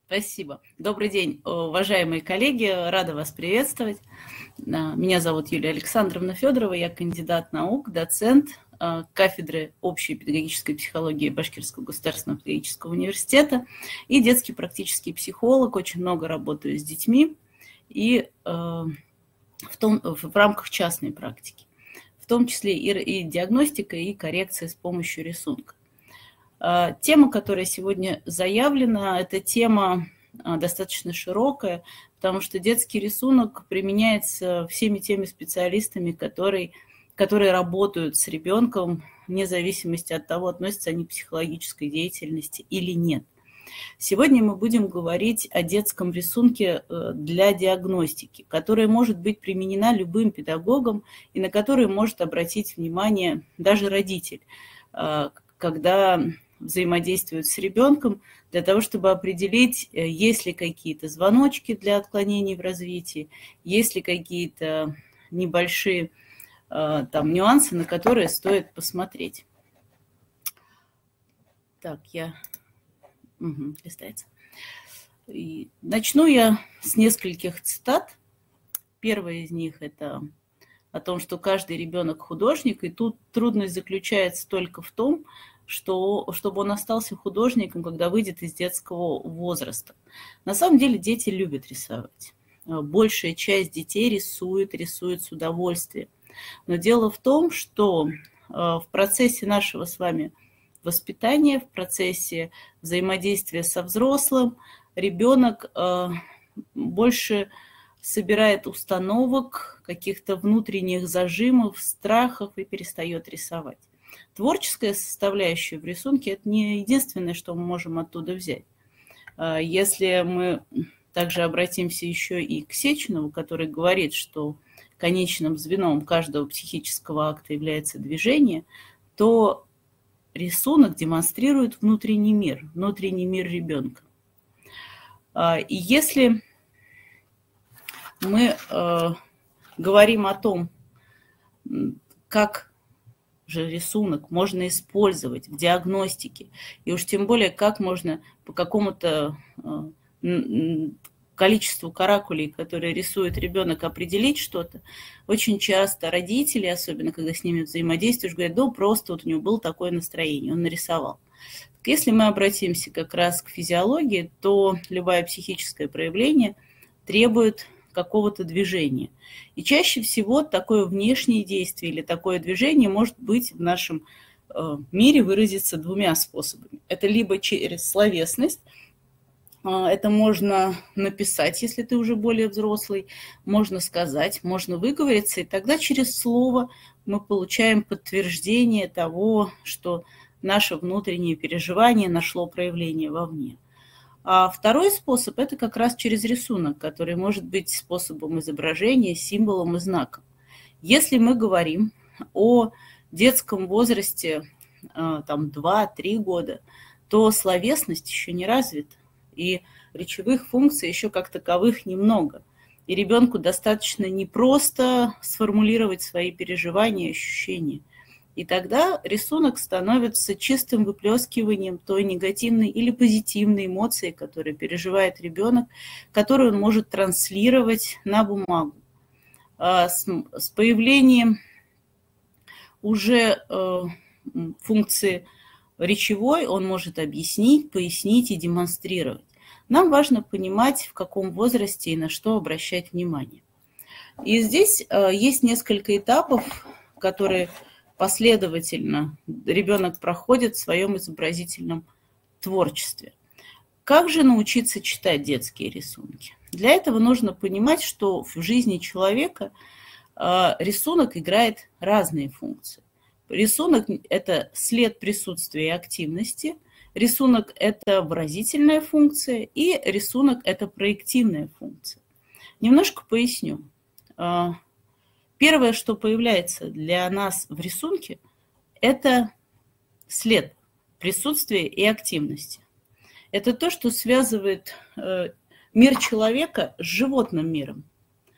Спасибо. Добрый день, уважаемые коллеги. Рада вас приветствовать. Меня зовут Юлия Александровна Федорова. Я кандидат наук, доцент кафедры общей педагогической психологии Башкирского государственного педагогического университета и детский практический психолог. Очень много работаю с детьми и в рамках частной практики, в том числе и диагностика, и коррекция с помощью рисунка. Тема, которая сегодня заявлена, это тема достаточно широкая, потому что детский рисунок применяется всеми теми специалистами, которые работают с ребенком, вне зависимости от того, относятся они к психологической деятельности или нет. Сегодня мы будем говорить о детском рисунке для диагностики, которая может быть применена любым педагогом и на который может обратить внимание даже родитель, когда взаимодействуют с ребенком, для того, чтобы определить, есть ли какие-то звоночки для отклонений в развитии, есть ли какие-то небольшие нюансы, на которые стоит посмотреть. Так, листается. И начну я с нескольких цитат. Первая из них – это о том, что каждый ребенок художник, и тут трудность заключается только в том, чтобы он остался художником, когда выйдет из детского возраста. На самом деле дети любят рисовать. Большая часть детей рисует с удовольствием. Но дело в том, что в процессе нашего с вами воспитания, в процессе взаимодействия со взрослым, ребенок больше собирает установок, каких-то внутренних зажимов, страхов и перестает рисовать. Творческая составляющая в рисунке – это не единственное, что мы можем оттуда взять. Если мы также обратимся еще и к Сеченову, который говорит, что конечным звеном каждого психического акта является движение, то рисунок демонстрирует внутренний мир ребенка. И если мы говорим о том, как же рисунок можно использовать в диагностике, и уж тем более, как можно по какому-то количеству каракулей, которые рисует ребенок, определить что-то, очень часто родители, особенно когда с ними взаимодействуешь, говорят, да, просто вот у него было такое настроение, он нарисовал. Если мы обратимся как раз к физиологии, то любое психическое проявление требует какого-то движения. И чаще всего такое внешнее действие или такое движение может быть в нашем мире выразиться двумя способами. Это либо через словесность, это можно написать, если ты уже более взрослый, можно сказать, можно выговориться, и тогда через слово мы получаем подтверждение того, что наше внутреннее переживание нашло проявление вовне. А второй способ – это как раз через рисунок, который может быть способом изображения, символом и знаком. Если мы говорим о детском возрасте 2-3 года, то словесность еще не развита, и речевых функций еще как таковых немного. И ребенку достаточно не просто сформулировать свои переживания и ощущения. И тогда рисунок становится чистым выплескиванием той негативной или позитивной эмоции, которую переживает ребенок, которую он может транслировать на бумагу. С появлением уже функции речевой он может объяснить, пояснить и демонстрировать. Нам важно понимать, в каком возрасте и на что обращать внимание. И здесь есть несколько этапов, которые последовательно ребенок проходит в своем изобразительном творчестве. Как же научиться читать детские рисунки? Для этого нужно понимать, что в жизни человека рисунок играет разные функции. Рисунок – это след присутствия и активности, рисунок – это выразительная функция, и рисунок – это проективная функция. Немножко поясню. Первое, что появляется для нас в рисунке, это след присутствия и активности. Это то, что связывает мир человека с животным миром.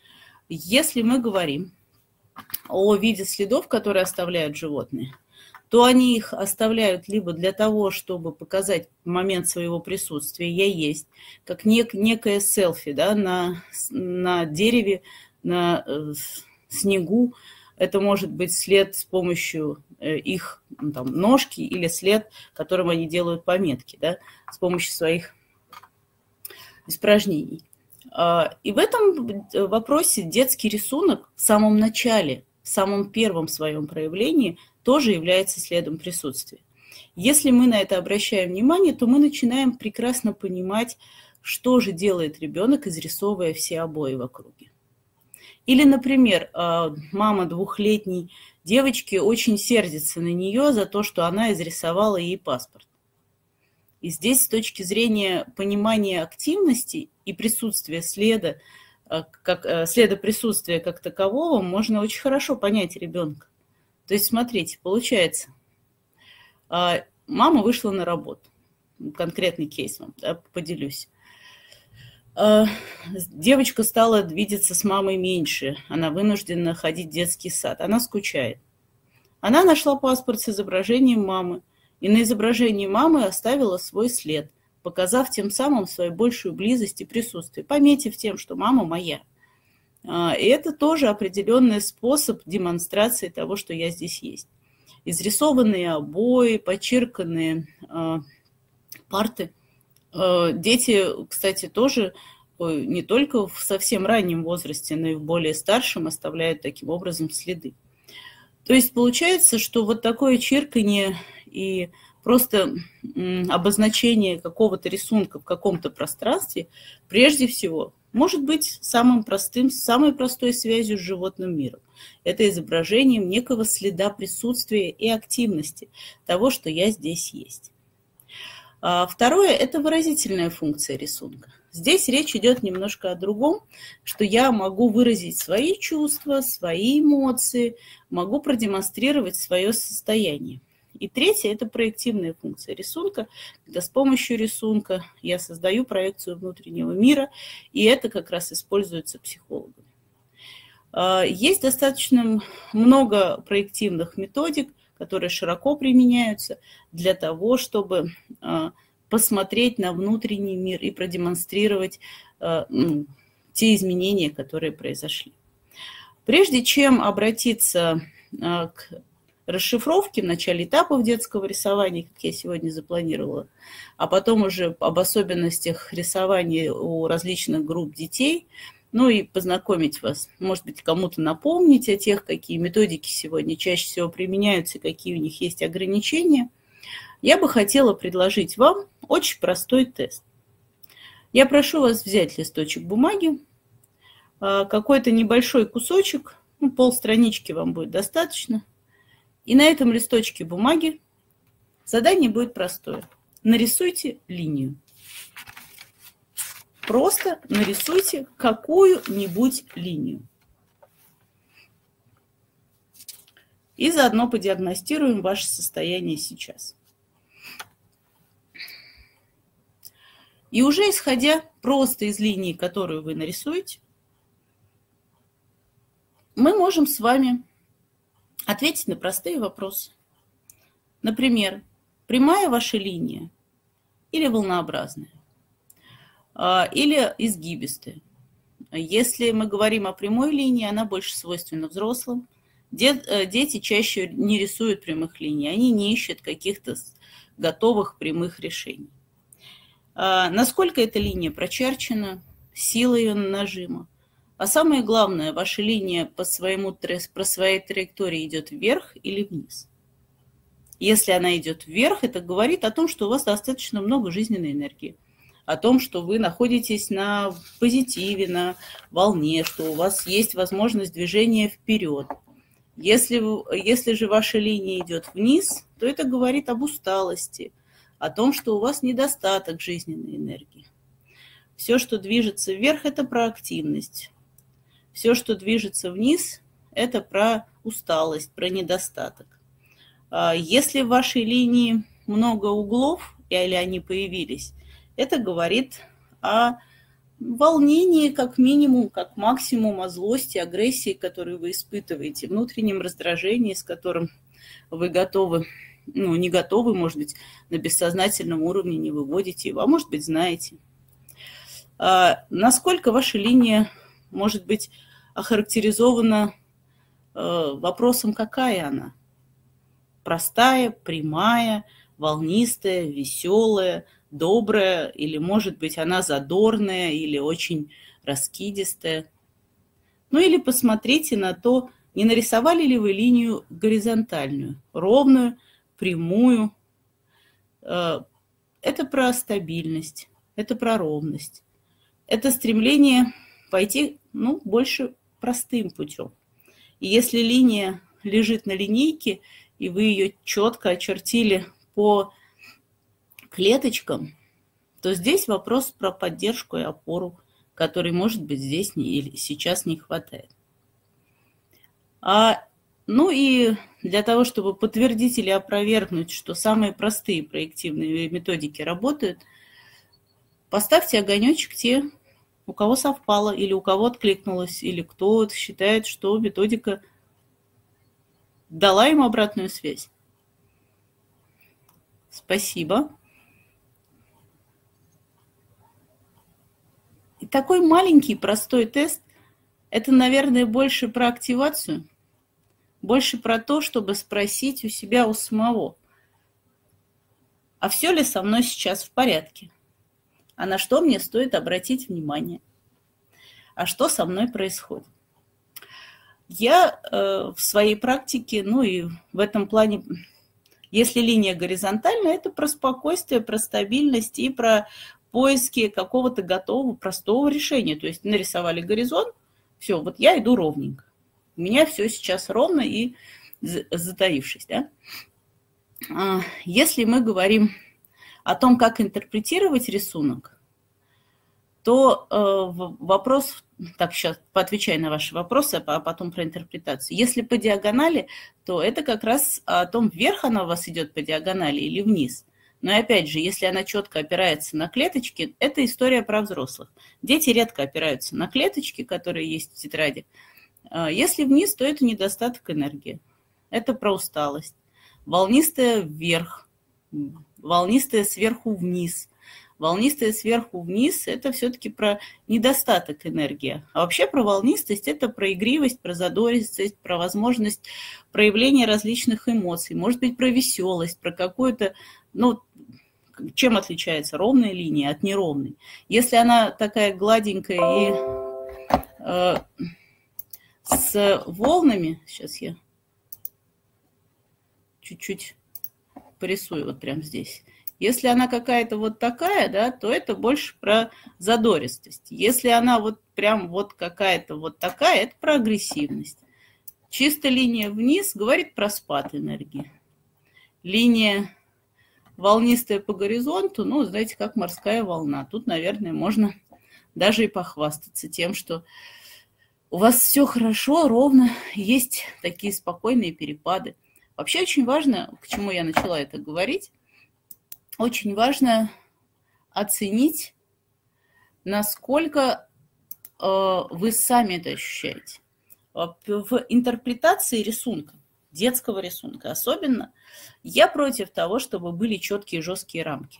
Если мы говорим о виде следов, которые оставляют животные, то они их оставляют либо для того, чтобы показать момент своего присутствия, я есть, как некое селфи, да, на дереве, на снегу. Это может быть след с помощью их там, ножки или след, которым они делают пометки, да, с помощью своих испражнений. И в этом вопросе детский рисунок в самом начале, в самом первом своем проявлении тоже является следом присутствия. Если мы на это обращаем внимание, то мы начинаем прекрасно понимать, что же делает ребенок, изрисовывая все обои в округе. Или, например, мама двухлетней девочки очень сердится на нее за то, что она изрисовала ей паспорт. И здесь с точки зрения понимания активности и присутствия следа, следа присутствия как такового, можно очень хорошо понять ребенка. То есть, смотрите, получается, мама вышла на работу. Конкретный кейс вам поделюсь. Девочка стала видеться с мамой меньше. Она вынуждена ходить в детский сад. Она скучает. Она нашла паспорт с изображением мамы. И на изображении мамы оставила свой след, показав тем самым свою большую близость и присутствие, пометив тем, что мама моя. И это тоже определенный способ демонстрации того, что я здесь есть. Изрисованные обои, почерканные парты. Дети, кстати, тоже не только в совсем раннем возрасте, но и в более старшем оставляют таким образом следы. То есть получается, что вот такое чирканье и просто обозначение какого-то рисунка в каком-то пространстве, прежде всего, может быть самой простой связью с животным миром. Это изображением некого следа присутствия и активности того, что я здесь есть. Второе – это выразительная функция рисунка. Здесь речь идет немножко о другом, что я могу выразить свои чувства, свои эмоции, могу продемонстрировать свое состояние. И третье – это проективная функция рисунка, когда с помощью рисунка я создаю проекцию внутреннего мира, и это как раз используется психологами. Есть достаточно много проективных методик, которые широко применяются для того, чтобы посмотреть на внутренний мир и продемонстрировать те изменения, которые произошли. Прежде чем обратиться к расшифровке в начале этапов детского рисования, как я сегодня запланировала, а потом уже об особенностях рисования у различных групп детей, ну и познакомить вас, может быть, кому-то напомнить о тех, какие методики сегодня чаще всего применяются, какие у них есть ограничения, я бы хотела предложить вам очень простой тест. Я прошу вас взять листочек бумаги, какой-то небольшой кусочек, полстранички вам будет достаточно, и на этом листочке бумаги задание будет простое. Нарисуйте линию. Просто нарисуйте какую-нибудь линию. И заодно подиагностируем ваше состояние сейчас. И уже исходя просто из линии, которую вы нарисуете, мы можем с вами ответить на простые вопросы. Например, прямая ваша линия или волнообразная, или изгибистая. Если мы говорим о прямой линии, она больше свойственна взрослым. Дети чаще не рисуют прямых линий, они не ищут каких-то готовых прямых решений. Насколько эта линия прочерчена, сила ее нажима. А самое главное, ваша линия по своей траектории идет вверх или вниз. Если она идет вверх, это говорит о том, что у вас достаточно много жизненной энергии, о том, что вы находитесь на позитиве, на волне, что у вас есть возможность движения вперед. Если же ваша линия идет вниз, то это говорит об усталости, о том, что у вас недостаток жизненной энергии. Все, что движется вверх, это про активность. Все, что движется вниз, это про усталость, про недостаток. Если в вашей линии много углов, или они появились, это говорит о волнении, как минимум, как максимум, о злости, агрессии, которую вы испытываете, внутреннем раздражении, с которым вы готовы ну, не готовы, может быть, на бессознательном уровне не выводите его, а может быть, знаете. Насколько ваша линия может быть охарактеризована вопросом, какая она? Простая, прямая, волнистая, веселая, добрая, или, может быть, она задорная или очень раскидистая. Ну или посмотрите на то, не нарисовали ли вы линию горизонтальную, ровную, прямую. Это про стабильность, это про ровность. Это стремление пойти, ну, больше простым путем. И если линия лежит на линейке, и вы ее четко очертили по клеточкам, то здесь вопрос про поддержку и опору, которой, может быть, здесь или сейчас не хватает. Ну и для того, чтобы подтвердить или опровергнуть, что самые простые проективные методики работают, поставьте огонечек те, у кого совпало, или у кого откликнулось, или кто считает, что методика дала им обратную связь. Спасибо. И такой маленький, простой тест – это, наверное, больше про активацию, больше про то, чтобы спросить у себя, у самого, а все ли со мной сейчас в порядке? А на что мне стоит обратить внимание? А что со мной происходит? Я в своей практике, ну и в этом плане, если линия горизонтальная, это про спокойствие, про стабильность и про поиски какого-то готового, простого решения. То есть нарисовали горизонт, все, вот я иду ровненько. У меня все сейчас ровно и затаившись. Да? Если мы говорим о том, как интерпретировать рисунок, то вопрос, так, сейчас поотвечаю на ваши вопросы, а потом про интерпретацию. Если по диагонали, то это как раз о том, вверх она у вас идет по диагонали или вниз. Но и опять же, если она четко опирается на клеточки, это история про взрослых. Дети редко опираются на клеточки, которые есть в тетради. Если вниз, то это недостаток энергии. Это про усталость. Волнистая вверх, волнистая сверху вниз. Волнистая сверху вниз – это все-таки про недостаток энергии. А вообще про волнистость – это про игривость, про задористость, про возможность проявления различных эмоций. Может быть, про веселость, про какую-то… Ну, чем отличается ровная линия от неровной? Если она такая гладенькая и с волнами… Сейчас я чуть-чуть порисую вот прямо здесь. Если она какая-то вот такая, да, то это больше про задористость. Если она вот прям вот какая-то вот такая, это про агрессивность. Чистая линия вниз говорит про спад энергии. Линия волнистая по горизонту, ну, знаете, как морская волна. Тут, наверное, можно даже и похвастаться тем, что у вас все хорошо, ровно, есть такие спокойные перепады. Вообще очень важно, к чему я начала это говорить, очень важно оценить, насколько вы сами это ощущаете. В интерпретации рисунка, детского рисунка особенно, я против того, чтобы были четкие жесткие рамки.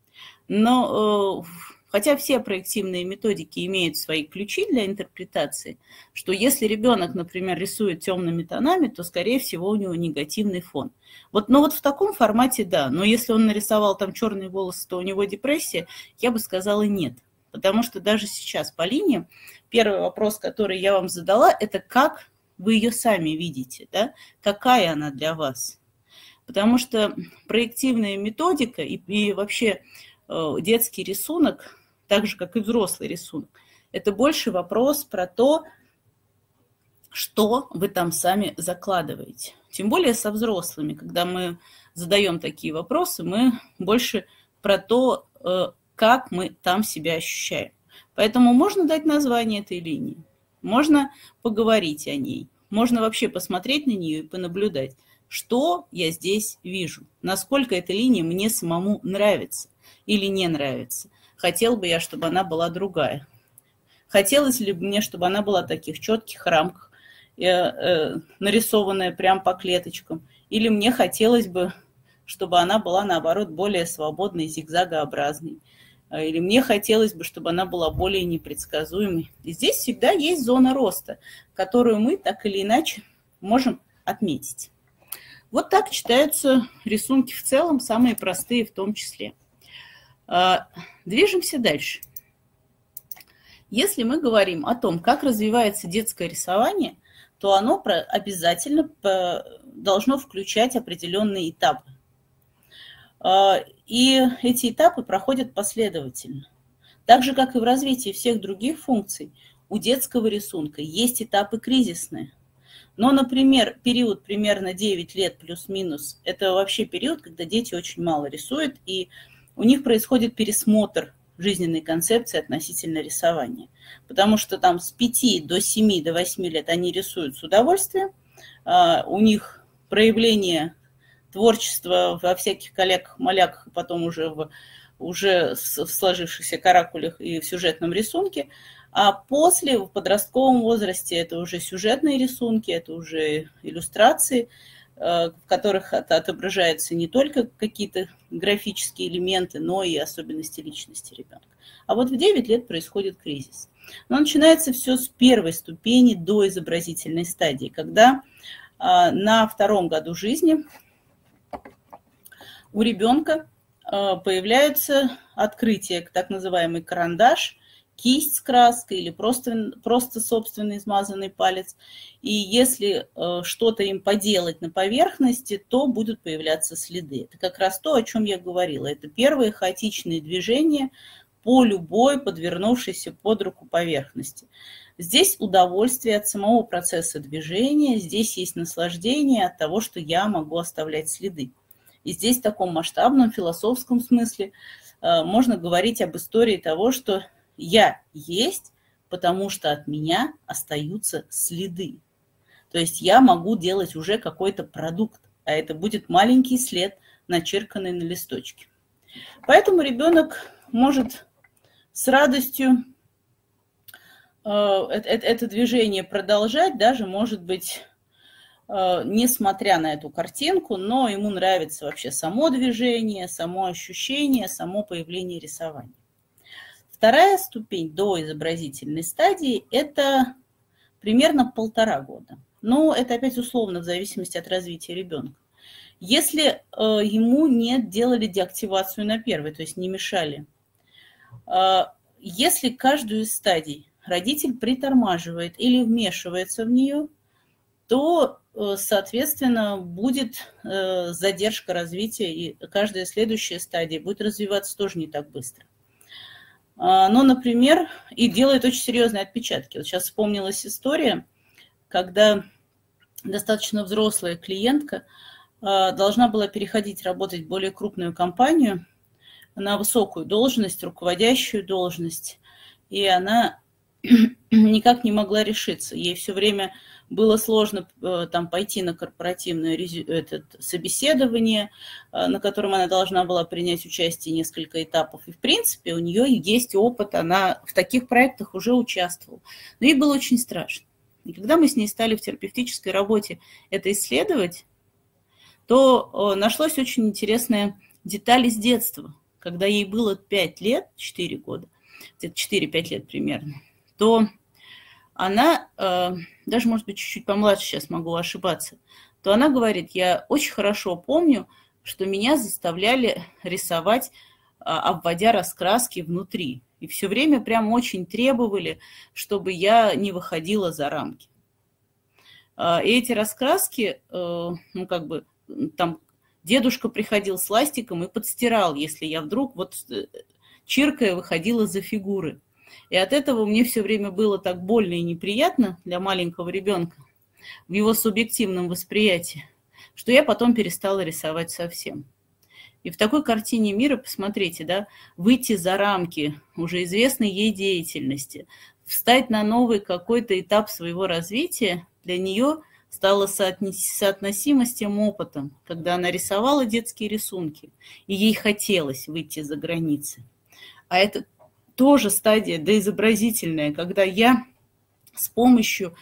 Но хотя все проективные методики имеют свои ключи для интерпретации, что если ребенок, например, рисует темными тонами, то, скорее всего, у него негативный фон. Вот, но вот в таком формате да. Но если он нарисовал там черные волосы, то у него депрессия, я бы сказала нет. Потому что даже сейчас по линиям первый вопрос, который я вам задала, это как вы ее сами видите, да? Какая она для вас. Потому что проективная методика и вообще детский рисунок, так же, как и взрослый рисунок, это больше вопрос про то, что вы там сами закладываете. Тем более со взрослыми, когда мы задаем такие вопросы, мы больше про то, как мы там себя ощущаем. Поэтому можно дать название этой линии, можно поговорить о ней, можно вообще посмотреть на нее и понаблюдать, что я здесь вижу, насколько эта линия мне самому нравится или не нравится. Хотел бы я, чтобы она была другая. Хотелось ли бы мне, чтобы она была в таких четких рамках, нарисованная прямо по клеточкам. Или мне хотелось бы чтобы она была, наоборот, более свободной, зигзагообразной. Или мне хотелось бы, чтобы она была более непредсказуемой. И здесь всегда есть зона роста, которую мы так или иначе можем отметить. Вот так читаются рисунки в целом, самые простые в том числе. Движемся дальше. Если мы говорим о том, как развивается детское рисование, то оно обязательно должно включать определенные этапы. И эти этапы проходят последовательно. Так же, как и в развитии всех других функций, у детского рисунка есть этапы кризисные. Но, например, период примерно 9 лет плюс-минус – это вообще период, когда дети очень мало рисуют, и у них происходит пересмотр жизненной концепции относительно рисования. Потому что там с 5 до 7, до 8 лет они рисуют с удовольствием, у них проявление творчества во всяких каляках-маляках, потом уже в сложившихся каракулях и в сюжетном рисунке. А после, в подростковом возрасте, это уже сюжетные рисунки, это уже иллюстрации, в которых отображаются не только какие-то графические элементы, но и особенности личности ребенка. А вот в 9 лет происходит кризис. Но начинается все с первой ступени до изобразительной стадии, когда на 2-м году жизни у ребенка появляются открытия, так называемый карандаш, кисть с краской или просто собственный измазанный палец. И если что-то им поделать на поверхности, то будут появляться следы. Это как раз то, о чем я говорила. Это первые хаотичные движения по любой подвернувшейся под руку поверхности. Здесь удовольствие от самого процесса движения, здесь есть наслаждение от того, что я могу оставлять следы. И здесь в таком масштабном философском смысле можно говорить об истории того, что я есть, потому что от меня остаются следы. То есть я могу делать уже какой-то продукт, а это будет маленький след, начерканный на листочке. Поэтому ребенок может с радостью это движение продолжать, даже, может быть, несмотря на эту картинку, но ему нравится вообще само движение, само ощущение, само появление рисования. Вторая ступень до изобразительной стадии – это примерно 1,5 года. Но это опять условно, в зависимости от развития ребенка. Если ему не делали деактивацию на первой, то есть не мешали, если каждую из стадий родитель притормаживает или вмешивается в нее, то, соответственно, будет задержка развития, и каждая следующая стадия будет развиваться тоже не так быстро. Но, например, и делает очень серьезные отпечатки. Вот сейчас вспомнилась история, когда достаточно взрослая клиентка должна была переходить работать в более крупную компанию на высокую должность, руководящую должность, и она никак не могла решиться. Ей все время было сложно там пойти на корпоративное собеседование, на котором она должна была принять участие несколько этапов. И, в принципе, у нее есть опыт, она в таких проектах уже участвовала. Но ей было очень страшно. И когда мы с ней стали в терапевтической работе это исследовать, то нашлась очень интересная деталь из детства. Когда ей было 5 лет, 4 года, где-то 4-5 лет примерно, то она, даже, может быть, чуть-чуть помладше, сейчас могу ошибаться, то она говорит: я очень хорошо помню, что меня заставляли рисовать, обводя раскраски внутри. И все время прям очень требовали, чтобы я не выходила за рамки. И эти раскраски, ну, как бы, там дедушка приходил с ластиком и подстирал, если я вдруг, вот чиркая, выходила за фигуры. И от этого мне все время было так больно и неприятно для маленького ребенка в его субъективном восприятии, что я потом перестала рисовать совсем. И в такой картине мира, посмотрите, да, выйти за рамки уже известной ей деятельности, встать на новый какой-то этап своего развития, для нее стало соотносимо с тем опытом, когда она рисовала детские рисунки, и ей хотелось выйти за границы. А это тоже стадия доизобразительная, когда я с помощью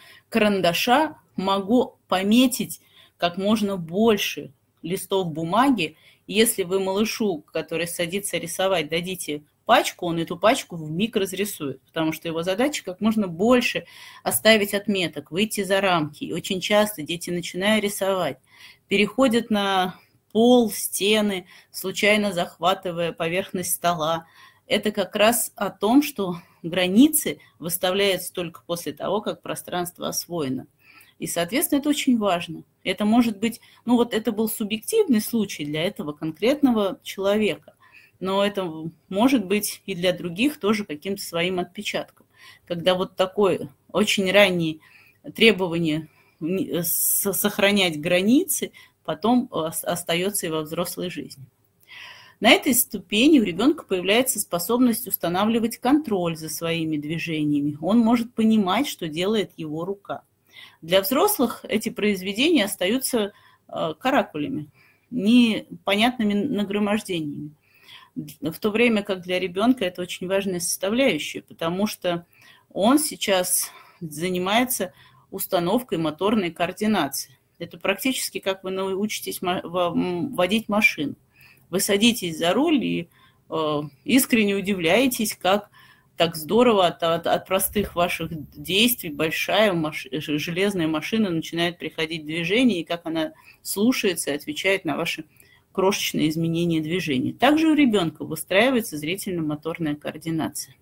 карандаша могу пометить как можно больше листов бумаги Если вы малышу, который садится рисовать, дадите пачку, он эту пачку вмиг разрисует, потому что его задача как можно больше оставить отметок, выйти за рамки. И очень часто дети, начиная рисовать, переходят на пол, стены, случайно захватывая поверхность стола. Это как раз о том, что границы выставляются только после того, как пространство освоено. И, соответственно, это очень важно. Это может быть, ну вот это был субъективный случай для этого конкретного человека, но это может быть и для других тоже каким-то своим отпечатком. Когда вот такое очень раннее требование сохранять границы потом остается и во взрослой жизни. На этой ступени у ребенка появляется способность устанавливать контроль за своими движениями. Он может понимать, что делает его рука. Для взрослых эти произведения остаются каракулями, непонятными нагромождениями. В то время как для ребенка это очень важная составляющая, потому что он сейчас занимается установкой моторной координации. Это практически как вы научитесь водить машину. Вы садитесь за руль и искренне удивляетесь, как так здорово от простых ваших действий большая железная машина начинает приходить в движение, и как она слушается и отвечает на ваши крошечные изменения движения. Также у ребенка выстраивается зрительно-моторная координация.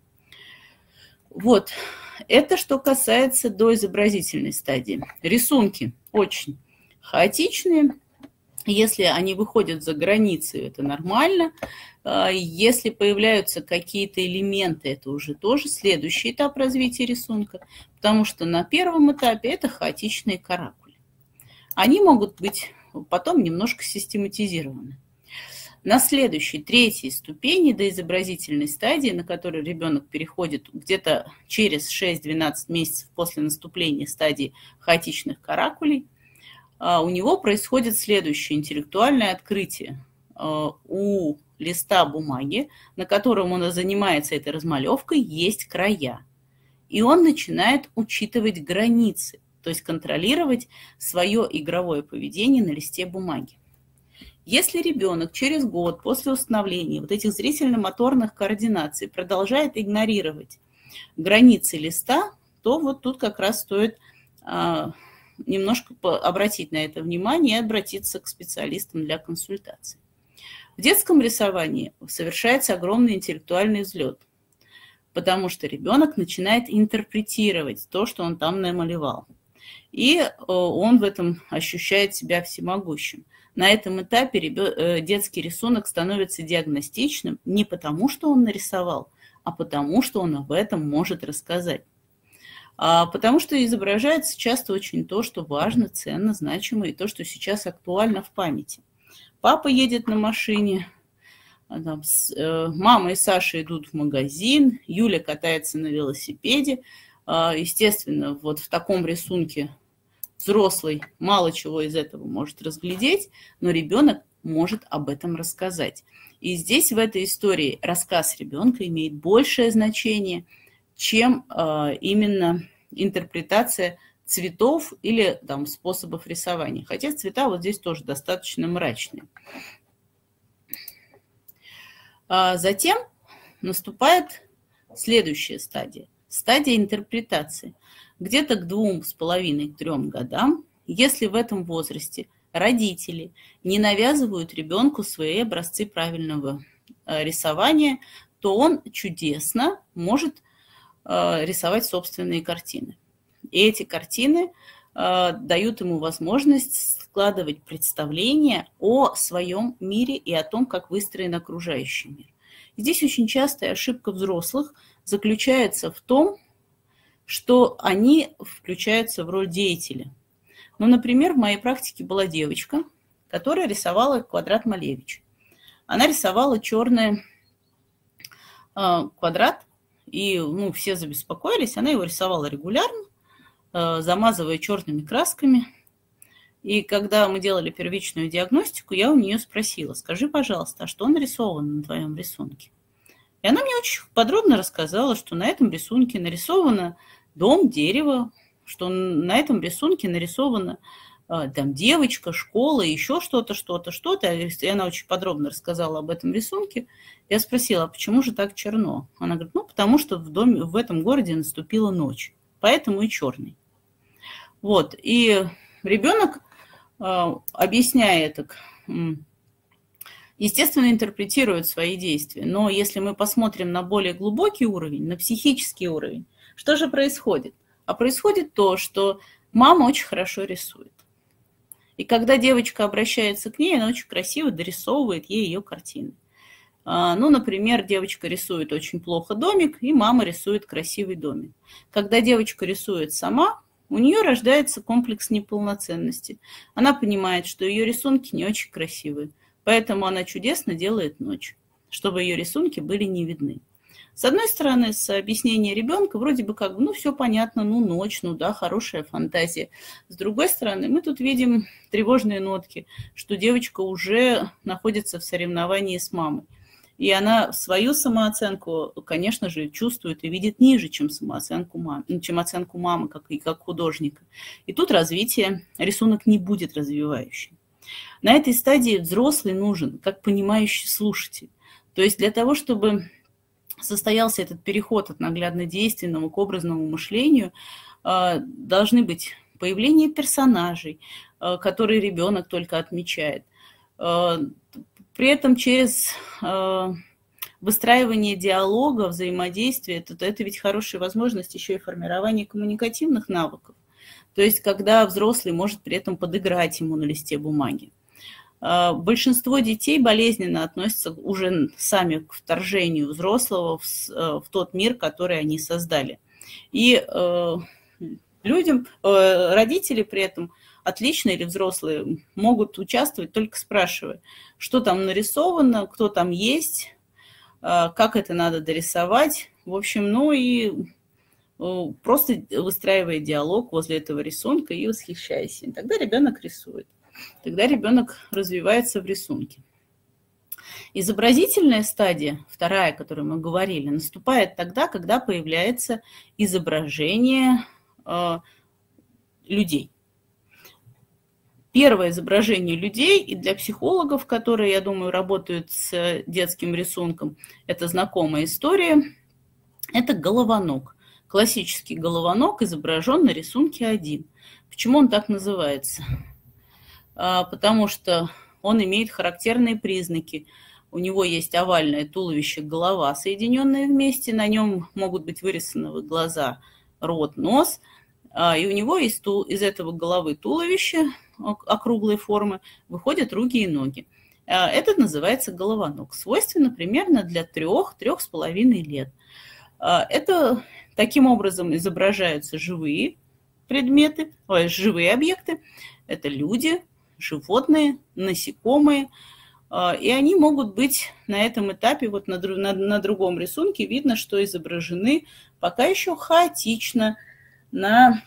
Вот, это что касается доизобразительной стадии. Рисунки очень хаотичные. Если они выходят за границы, это нормально. Если появляются какие-то элементы, это уже тоже следующий этап развития рисунка, потому что на первом этапе это хаотичные каракули. Они могут быть потом немножко систематизированы. На следующей, третьей ступени доизобразительной стадии, на которую ребенок переходит где-то через 6-12 месяцев после наступления стадии хаотичных каракулей, у него происходит следующее интеллектуальное открытие. У листа бумаги, на котором он занимается этой размалевкой, есть края. И он начинает учитывать границы, то есть контролировать свое игровое поведение на листе бумаги. Если ребенок через год после установления вот этих зрительно-моторных координаций продолжает игнорировать границы листа, то вот тут как раз стоит немножко обратить на это внимание и обратиться к специалистам для консультации. В детском рисовании совершается огромный интеллектуальный взлет, потому что ребенок начинает интерпретировать то, что он там намалевал. И он в этом ощущает себя всемогущим. На этом этапе детский рисунок становится диагностичным не потому, что он нарисовал, а потому, что он об этом может рассказать. Потому что изображается часто очень то, что важно, ценно, значимо, и то, что сейчас актуально в памяти. Папа едет на машине, мама и Саша идут в магазин, Юля катается на велосипеде. Естественно, вот в таком рисунке взрослый мало чего из этого может разглядеть, но ребенок может об этом рассказать. И здесь в этой истории рассказ ребенка имеет большее значение, чем именно интерпретация цветов или там, способов рисования. Хотя цвета вот здесь тоже достаточно мрачные. Затем наступает следующая стадия. Стадия интерпретации. Где-то к 2,5-3 годам, если в этом возрасте родители не навязывают ребенку свои образцы правильного рисования, то он чудесно может рисовать собственные картины. И эти картины дают ему возможность складывать представление о своем мире и о том, как выстроен окружающий мир. Здесь очень частая ошибка взрослых заключается в том, что они включаются в роль деятеля. Ну, например, в моей практике была девочка, которая рисовала квадрат Малевича. Она рисовала черный квадрат, и все забеспокоились. Она его рисовала регулярно, замазывая черными красками. И когда мы делали первичную диагностику, я у нее спросила: скажи, пожалуйста, а что нарисовано на твоем рисунке? И она мне очень подробно рассказала, что на этом рисунке нарисовано дом, дерево, что на этом рисунке нарисовано там девочка, школа, еще что-то, что-то, что-то. И она очень подробно рассказала об этом рисунке. Я спросила, а почему же так черно? Она говорит, ну, потому что в этом городе наступила ночь, поэтому и черный. Вот, и ребенок, объясняя это, естественно, интерпретирует свои действия. Но если мы посмотрим на более глубокий уровень, на психический уровень, что же происходит? А происходит то, что мама очень хорошо рисует. И когда девочка обращается к ней, она очень красиво дорисовывает ей ее картины. Ну, например, девочка рисует очень плохо домик, и мама рисует красивый домик. Когда девочка рисует сама, у нее рождается комплекс неполноценности. Она понимает, что ее рисунки не очень красивые, поэтому она чудесно делает ночь, чтобы ее рисунки были не видны. С одной стороны, с объяснения ребенка вроде бы как, ну, все понятно, ну, ночь, ну, да, хорошая фантазия. С другой стороны, мы тут видим тревожные нотки, что девочка уже находится в соревновании с мамой. И она свою самооценку, конечно же, чувствует и видит ниже, чем оценку мамы, как художника. И тут развитие, рисунок не будет развивающим. На этой стадии взрослый нужен, как понимающий слушатель. То есть для того, чтобы состоялся этот переход от наглядно-действенного к образному мышлению, должны быть появление персонажей, которые ребенок только отмечает. При этом через выстраивание диалога, взаимодействия, это ведь хорошая возможность еще и формирования коммуникативных навыков. То есть когда взрослый может при этом подыграть ему на листе бумаги. Большинство детей болезненно относятся уже сами к вторжению взрослого в тот мир, который они создали. И родители при этом отлично или взрослые могут участвовать, только спрашивая, что там нарисовано, кто там есть, как это надо дорисовать. В общем, ну и просто выстраивая диалог возле этого рисунка и восхищаясь им. Тогда ребенок рисует. Тогда ребенок развивается в рисунке. Изобразительная стадия, вторая, о которой мы говорили, наступает тогда, когда появляется изображение людей. Первое изображение людей, и для психологов, которые, я думаю, работают с детским рисунком, это знакомая история, это головонок. Классический головонок изображен на рисунке 1. Почему он так называется? Потому что он имеет характерные признаки. У него есть овальное туловище, голова, соединенные вместе, на нем могут быть вырисованы глаза, рот, нос, и у него из этого головы туловища округлой формы выходят руки и ноги. Это называется головонок. Свойственно примерно для 3–3,5 лет. Это таким образом изображаются живые предметы, живые объекты. Это люди, животные, насекомые. И они могут быть на этом этапе, вот на другом рисунке видно, что изображены пока еще хаотично на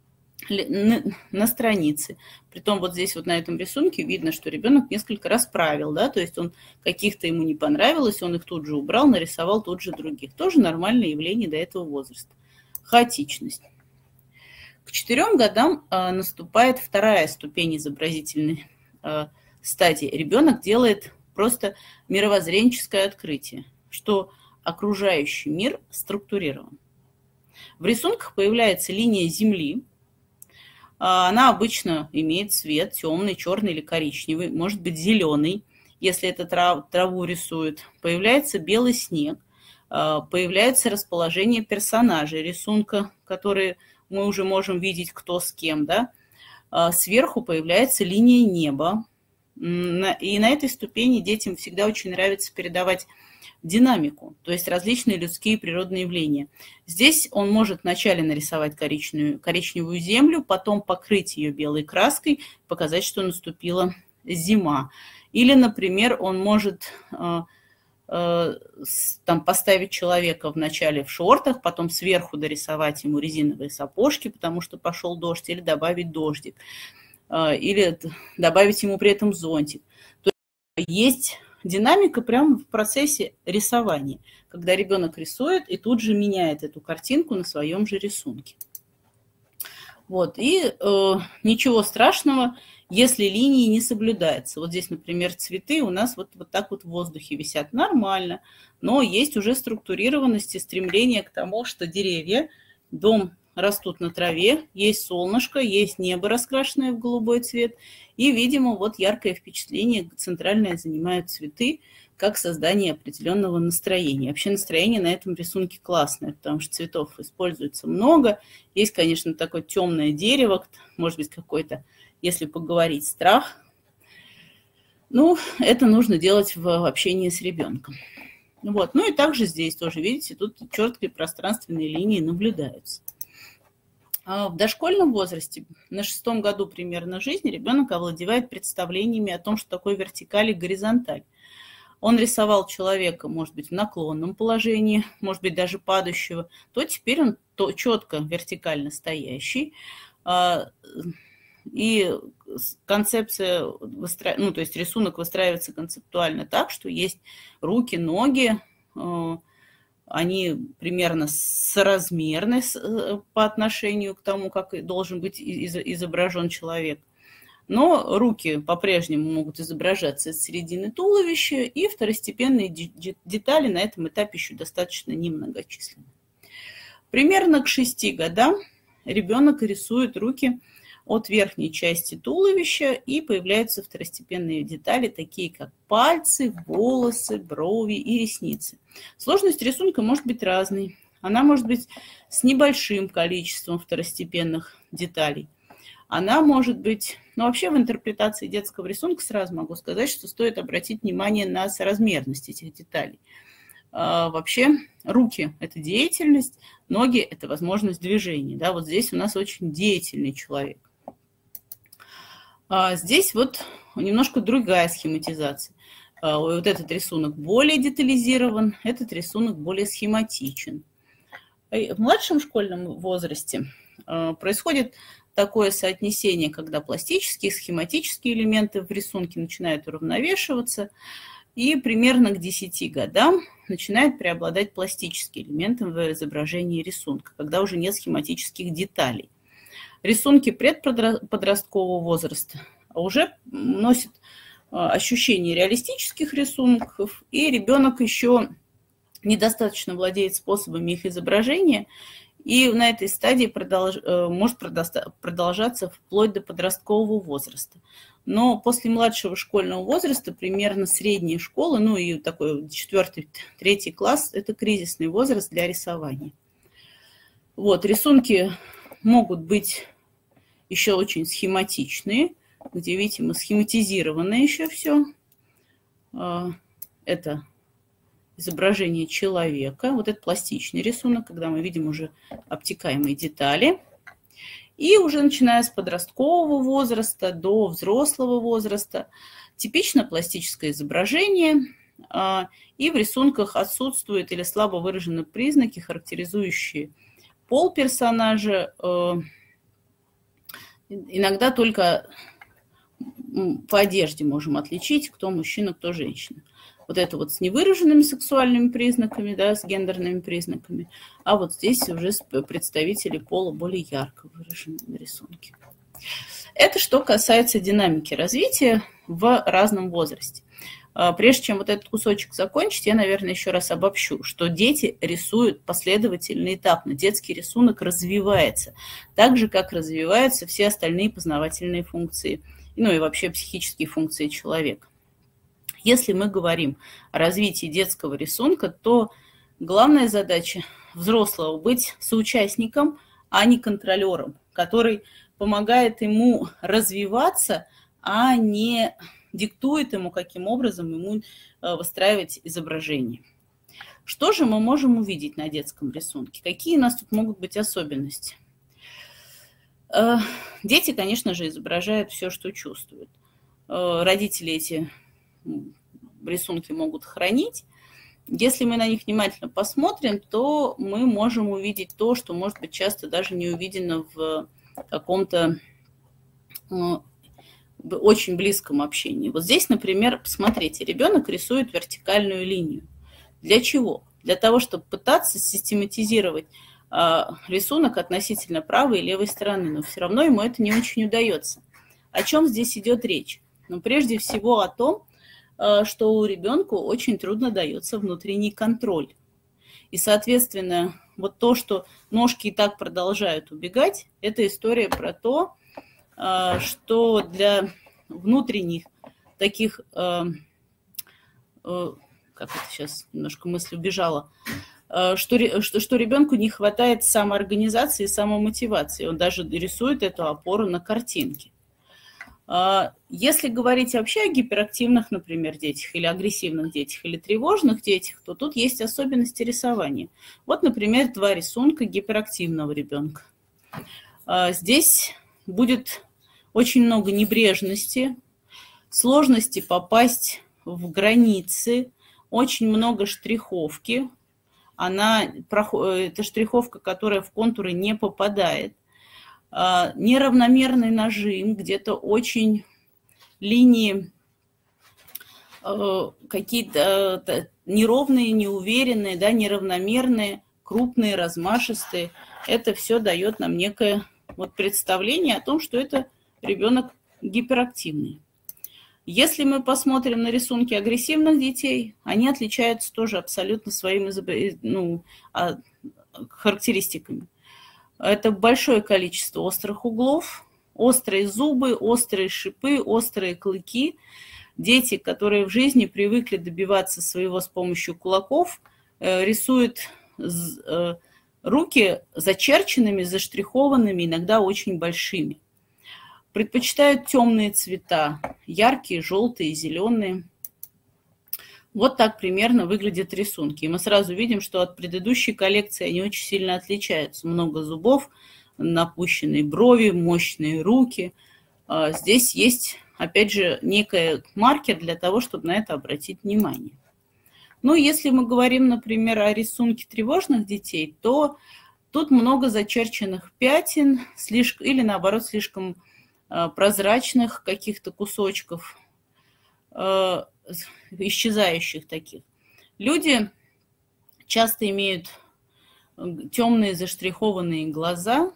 странице. Притом вот здесь вот на этом рисунке видно, что ребенок несколько раз правил, да, то есть он каких-то ему не понравилось, он их тут же убрал, нарисовал тут же других. Тоже нормальное явление до этого возраста. Хаотичность. К 4 годам наступает вторая ступень изобразительной стадии. Ребенок делает просто мировоззренческое открытие, что окружающий мир структурирован. В рисунках появляется линия Земли. Она обычно имеет цвет темный, черный или коричневый, может быть зеленый, если это траву рисует. Появляется белый снег, появляется расположение персонажей рисунка, которые мы уже можем видеть, кто с кем, да. Сверху появляется линия неба. И на этой ступени детям всегда очень нравится передавать динамику, то есть различные людские природные явления. Здесь он может вначале нарисовать коричневую землю, потом покрыть ее белой краской, показать, что наступила зима. Или, например, он может там поставить человека вначале в шортах, потом сверху дорисовать ему резиновые сапожки, потому что пошел дождь, или добавить дождик, или добавить ему при этом зонтик. То есть динамика прямо в процессе рисования, когда ребенок рисует и тут же меняет эту картинку на своем же рисунке. Вот, и ничего страшного, если линии не соблюдаются. Вот здесь, например, цветы у нас вот так вот в воздухе висят. Нормально, но есть уже структурированность и стремление к тому, что деревья, дом растут на траве, есть солнышко, есть небо, раскрашенное в голубой цвет, и, видимо, вот яркое впечатление центральное занимают цветы, как создание определенного настроения. Вообще настроение на этом рисунке классное, потому что цветов используется много. Есть, конечно, такое темное дерево, может быть, какой-то, если поговорить, страх. Ну, это нужно делать в общении с ребенком. Вот. Ну и также здесь тоже, видите, тут четкие пространственные линии наблюдаются. В дошкольном возрасте, на 6-м году примерно жизни, ребенок овладевает представлениями о том, что такое вертикаль и горизонталь. Он рисовал человека, может быть, в наклонном положении, может быть, даже падающего, то теперь он четко вертикально стоящий. И концепция, ну, то есть рисунок выстраивается концептуально так, что есть руки, ноги, они примерно соразмерны по отношению к тому, как должен быть изображен человек. Но руки по-прежнему могут изображаться из середины туловища, и второстепенные детали на этом этапе еще достаточно немногочисленны. Примерно к 6 годам ребенок рисует руки от верхней части туловища, и появляются второстепенные детали, такие как пальцы, волосы, брови и ресницы. Сложность рисунка может быть разной. Она может быть с небольшим количеством второстепенных деталей. Она может быть... Ну, вообще в интерпретации детского рисунка сразу могу сказать, что стоит обратить внимание на соразмерность этих деталей. Вообще руки – это деятельность, ноги – это возможность движения. Да, вот здесь у нас очень деятельный человек. Здесь вот немножко другая схематизация. Вот этот рисунок более детализирован, этот рисунок более схематичен. В младшем школьном возрасте происходит такое соотнесение, когда пластические, схематические элементы в рисунке начинают уравновешиваться, и примерно к 10 годам начинают преобладать пластические элементы в изображении рисунка, когда уже нет схематических деталей. Рисунки предподросткового возраста уже носят ощущение реалистических рисунков, и ребенок еще недостаточно владеет способами их изображения, и на этой стадии может продолжаться вплоть до подросткового возраста. Но после младшего школьного возраста, примерно средней школы, ну и такой 4-3 класс, это кризисный возраст для рисования. Вот, рисунки могут быть еще очень схематичные, где, видите, мы схематизировано еще все. Это изображение человека. Вот это пластичный рисунок, когда мы видим уже обтекаемые детали. И уже начиная с подросткового возраста до взрослого возраста типично пластическое изображение, и в рисунках отсутствуют или слабо выражены признаки, характеризующие пол персонажа. Иногда только по одежде можем отличить, кто мужчина, кто женщина. Вот это вот с невыраженными сексуальными признаками, да, с гендерными признаками. А вот здесь уже представители пола более ярко выражены на рисунке. Это что касается динамики развития в разном возрасте. Прежде чем вот этот кусочек закончить, я, наверное, еще раз обобщу, что дети рисуют последовательно, этапно. Детский рисунок развивается, так же, как развиваются все остальные познавательные функции, ну и вообще психические функции человека. Если мы говорим о развитии детского рисунка, то главная задача взрослого быть соучастником, а не контролером, который помогает ему развиваться, а не диктует ему, каким образом ему выстраивать изображение. Что же мы можем увидеть на детском рисунке? Какие у нас тут могут быть особенности? Дети, конечно же, изображают все, что чувствуют. Родители эти рисунки могут хранить. Если мы на них внимательно посмотрим, то мы можем увидеть то, что, может быть, часто даже не увидено в каком-то очень близком общении. Вот здесь, например, посмотрите, ребенок рисует вертикальную линию. Для чего? Для того, чтобы пытаться систематизировать рисунок относительно правой и левой стороны, но все равно ему это не очень удается. О чем здесь идет речь? Ну, прежде всего о том, что у ребенка очень трудно дается внутренний контроль. И, соответственно, вот то, что ножки и так продолжают убегать, это история про то, что для внутренних таких, как это сейчас немножко мысль убежала, что ребенку не хватает самоорганизации и самомотивации. Он даже рисует эту опору на картинке. Если говорить вообще о гиперактивных, например, детях, или агрессивных детях, или тревожных детях, то тут есть особенности рисования. Вот, например, два рисунка гиперактивного ребенка. Здесь будет очень много небрежности, сложности попасть в границы, очень много штриховки. Это штриховка, которая в контуры не попадает. Неравномерный нажим, где-то очень линии какие-то неровные, неуверенные, да, неравномерные, крупные, размашистые. Это все дает нам некое вот представление о том, что это ребенок гиперактивный. Если мы посмотрим на рисунки агрессивных детей, они отличаются тоже абсолютно своими характеристиками. Это большое количество острых углов, острые зубы, острые шипы, острые клыки. Дети, которые в жизни привыкли добиваться своего с помощью кулаков, рисуют руки зачерченными, заштрихованными, иногда очень большими. Предпочитают темные цвета, яркие, желтые, зеленые. Вот так примерно выглядят рисунки. И мы сразу видим, что от предыдущей коллекции они очень сильно отличаются. Много зубов, напущенные брови, мощные руки. Здесь есть, опять же, некий маркер для того, чтобы на это обратить внимание. Ну, если мы говорим, например, о рисунке тревожных детей, то тут много зачерченных пятен, или наоборот, слишком прозрачных каких-то кусочков, исчезающих таких. Люди часто имеют темные заштрихованные глаза.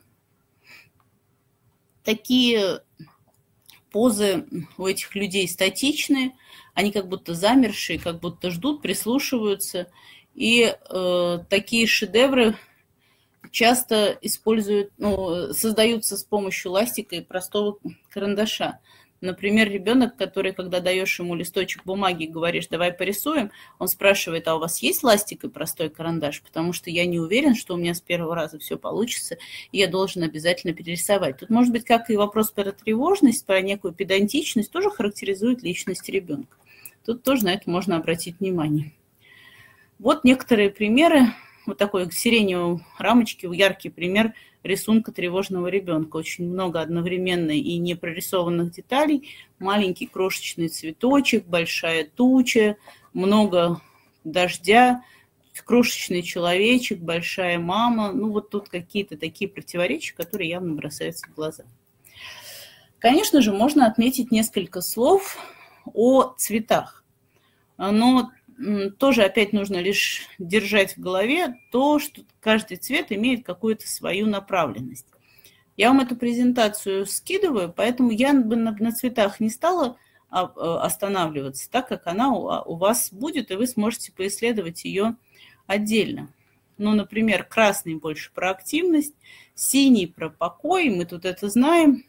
Такие позы у этих людей статичные, они как будто замершие, как будто ждут, прислушиваются. И такие шедевры часто создаются с помощью ластика и простого карандаша. Например, ребенок, который, когда даешь ему листочек бумаги и говоришь, давай порисуем, он спрашивает, а у вас есть ластик и простой карандаш? Потому что я не уверен, что у меня с первого раза все получится, и я должен обязательно перерисовать. Тут, может быть, как и вопрос про тревожность, про некую педантичность, тоже характеризует личность ребенка. Тут тоже на это можно обратить внимание. Вот некоторые примеры. Вот такой сиреневой рамочки, яркий пример рисунка тревожного ребенка. Очень много одновременно и непрорисованных деталей. Маленький крошечный цветочек, большая туча, много дождя, крошечный человечек, большая мама. Ну, вот тут какие-то такие противоречия, которые явно бросаются в глаза. Конечно же, можно отметить несколько слов о цветах. Но тоже опять нужно лишь держать в голове то, что каждый цвет имеет какую-то свою направленность. Я вам эту презентацию скидываю, поэтому я бы на цветах не стала останавливаться, так как она у вас будет, и вы сможете поисследовать ее отдельно. Ну, например, красный больше про активность, синий про покой, мы тут это знаем.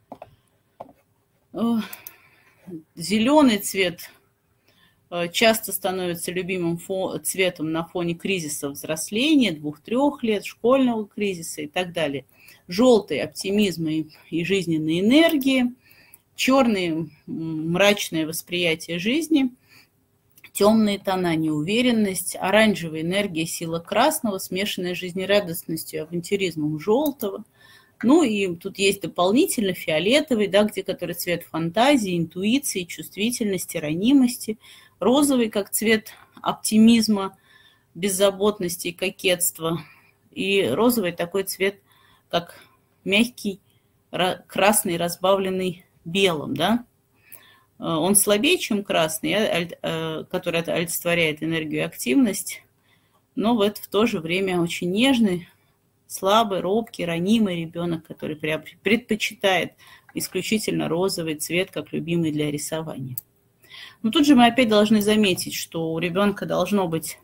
Зеленый цвет часто становится любимым цветом на фоне кризиса взросления, 2-3 лет, школьного кризиса и так далее. Желтый – оптимизм и жизненной энергии, черный – мрачное восприятие жизни, темные тона – неуверенность, оранжевая энергия, сила красного, смешанная с жизнерадостностью и авантюризмом желтого. Ну и тут есть дополнительно фиолетовый, да, который цвет фантазии, интуиции, чувствительности, ранимости. Розовый, как цвет оптимизма, беззаботности и кокетства. И розовый такой цвет, как мягкий, красный, разбавленный белым. Да? Он слабее, чем красный, который олицетворяет энергию и активность, но в то же время очень нежный, слабый, робкий, ранимый ребенок, который предпочитает исключительно розовый цвет как любимый для рисования. Но тут же мы опять должны заметить, что у ребенка должно быть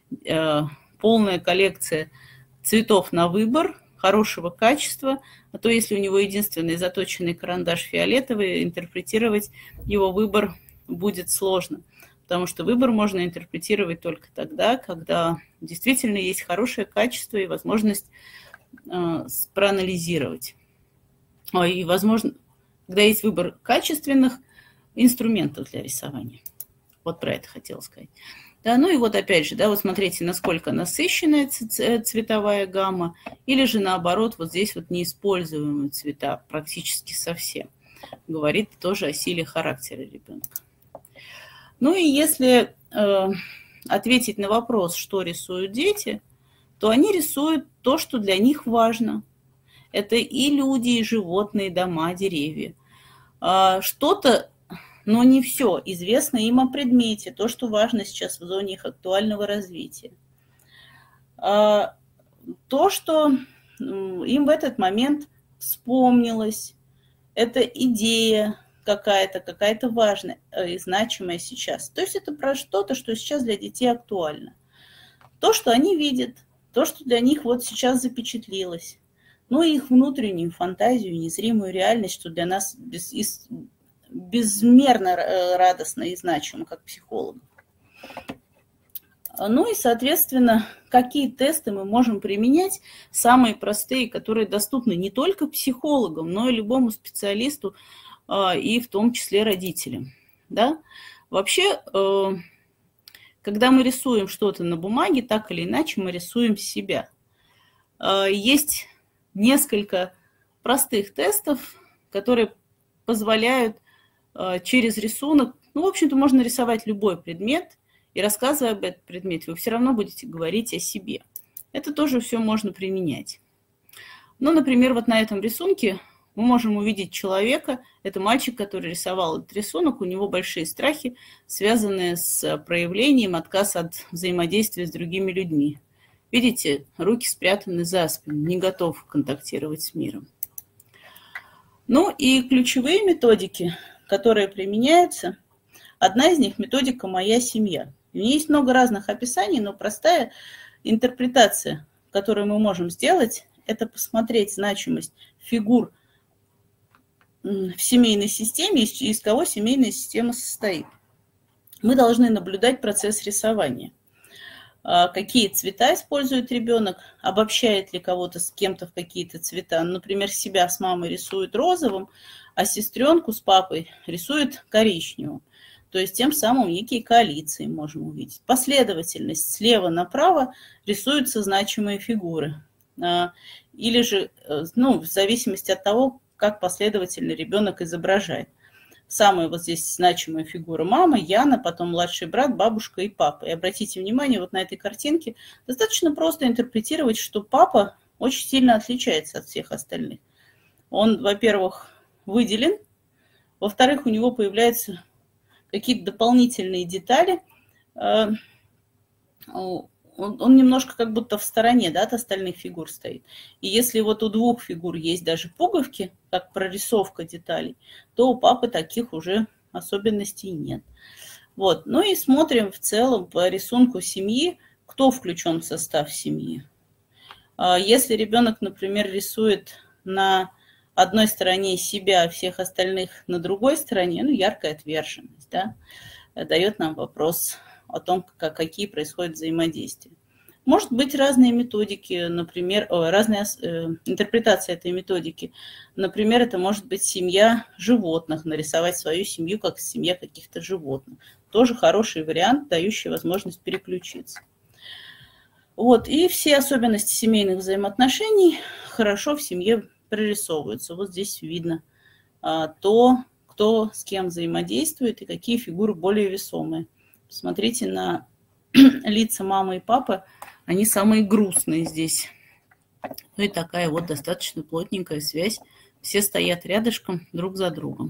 полная коллекция цветов на выбор, хорошего качества, а то если у него единственный заточенный карандаш фиолетовый, интерпретировать его выбор будет сложно, потому что выбор можно интерпретировать только тогда, когда действительно есть хорошее качество и возможность проанализировать. И, возможно, когда есть выбор качественных инструментов для рисования. Вот про это хотела сказать. Да, ну и вот опять же, да, вот смотрите, насколько насыщенная цветовая гамма, или же наоборот, вот здесь вот неиспользуемые цвета практически совсем. Говорит тоже о силе характера ребенка. Ну и если ответить на вопрос, что рисуют дети, то они рисуют то, что для них важно. Это и люди, и животные, и дома, деревья. Что-то, но не все, известно им о предмете, то, что важно сейчас в зоне их актуального развития. То, что им в этот момент вспомнилось, это идея какая-то важная и значимая сейчас. То есть это про что-то, что сейчас для детей актуально. То, что они видят, то, что для них вот сейчас запечатлелось. Ну и их внутреннюю фантазию, незримую реальность, что для нас безмерно радостно и значимо, как психологов. Ну и, соответственно, какие тесты мы можем применять, самые простые, которые доступны не только психологам, но и любому специалисту, и в том числе родителям. Да? Вообще, когда мы рисуем что-то на бумаге, так или иначе мы рисуем себя. Есть несколько простых тестов, которые позволяют через рисунок, ну, в общем-то, можно рисовать любой предмет, и рассказывая об этом предмете, вы все равно будете говорить о себе. Это тоже все можно применять. Ну, например, вот на этом рисунке мы можем увидеть человека. Это мальчик, который рисовал этот рисунок. У него большие страхи, связанные с проявлением отказа от взаимодействия с другими людьми. Видите, руки спрятаны за спину, не готов контактировать с миром. Ну и ключевые методики, которые применяются, одна из них методика «Моя семья». У нее есть много разных описаний, но простая интерпретация, которую мы можем сделать, это посмотреть значимость фигур в семейной системе, из кого семейная система состоит. Мы должны наблюдать процесс рисования. Какие цвета использует ребенок, обобщает ли кого-то с кем-то в какие-то цвета. Например, себя с мамой рисует розовым, а сестренку с папой рисует коричневым. То есть тем самым некие коалиции можем увидеть. Последовательность слева направо рисуются значимые фигуры. Или же, ну, в зависимости от того, как последовательно ребенок изображает. Самая вот здесь значимая фигура мама, Яна, потом младший брат, бабушка и папа. И обратите внимание, вот на этой картинке достаточно просто интерпретировать, что папа очень сильно отличается от всех остальных. Он, во-первых, выделен, во-вторых, у него появляются какие-то дополнительные детали. Он немножко как будто в стороне, да, от остальных фигур стоит. И если вот у двух фигур есть даже пуговки, как прорисовка деталей, то у папы таких уже особенностей нет. Вот. Ну и смотрим в целом по рисунку семьи, кто включен в состав семьи. Если ребенок, например, рисует на одной стороне себя, а всех остальных на другой стороне, ну, яркая отверженность, да, дает нам вопрос о том, какие происходят взаимодействия. Может быть, разные методики, например, разные интерпретации этой методики. Например, это может быть семья животных, нарисовать свою семью как семья каких-то животных. Тоже хороший вариант, дающий возможность переключиться. Вот, и все особенности семейных взаимоотношений хорошо в семье прорисовываются. Вот здесь видно то, кто с кем взаимодействует и какие фигуры более весомые. Посмотрите на лица мамы и папы, они самые грустные здесь. Ну и такая вот достаточно плотненькая связь. Все стоят рядышком друг за другом.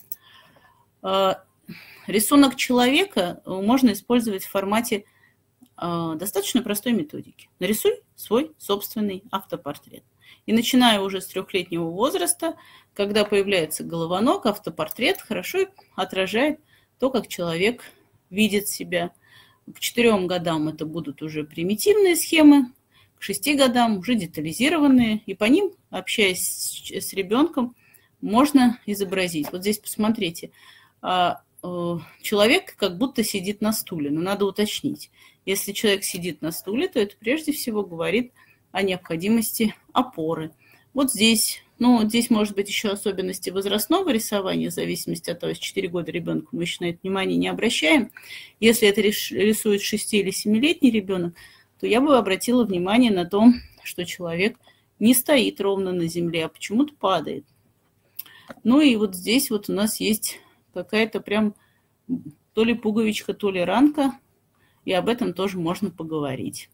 Рисунок человека можно использовать в формате достаточно простой методики. Нарисуй свой собственный автопортрет. И начиная уже с 3-летнего возраста, когда появляется головонок, автопортрет хорошо отражает то, как человек видит себя. К 4 годам это будут уже примитивные схемы, к 6 годам уже детализированные, и по ним, общаясь с ребенком, можно изобразить. Вот здесь посмотрите, человек как будто сидит на стуле, но надо уточнить. Если человек сидит на стуле, то это прежде всего говорит о необходимости опоры. Вот здесь, здесь может быть еще особенности возрастного рисования, в зависимости от того, если 4 года ребенку, мы еще на это внимание не обращаем. Если это рисует 6- или 7-летний ребенок, то я бы обратила внимание на то, что человек не стоит ровно на земле, а почему-то падает. Ну и вот здесь вот у нас есть какая-то прям то ли пуговичка, то ли ранка, и об этом тоже можно поговорить.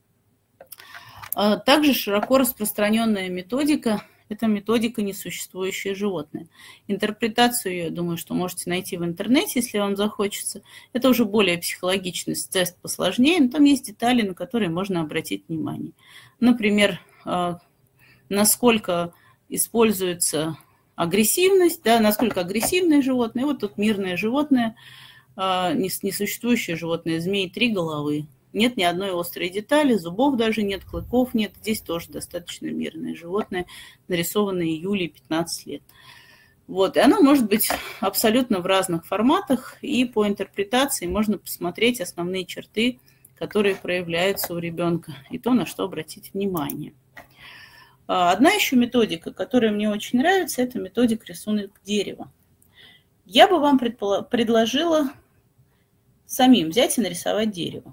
Также широко распространенная методика – это методика «Несуществующее животное». Интерпретацию, я думаю, что можете найти в интернете, если вам захочется. Это уже более психологичный тест, посложнее, но там есть детали, на которые можно обратить внимание. Например, насколько используется агрессивность, да, насколько агрессивное животное. И вот тут мирное животное, несуществующее животное, змей 3 головы. Нет ни одной острой детали, зубов даже нет, клыков нет. Здесь тоже достаточно мирное животное, нарисованное Юлей, 15 лет. Вот, и оно может быть абсолютно в разных форматах, и по интерпретации можно посмотреть основные черты, которые проявляются у ребенка, и то, на что обратить внимание. Одна еще методика, которая мне очень нравится, это методика рисунок дерева. Я бы вам предложила самим взять и нарисовать дерево.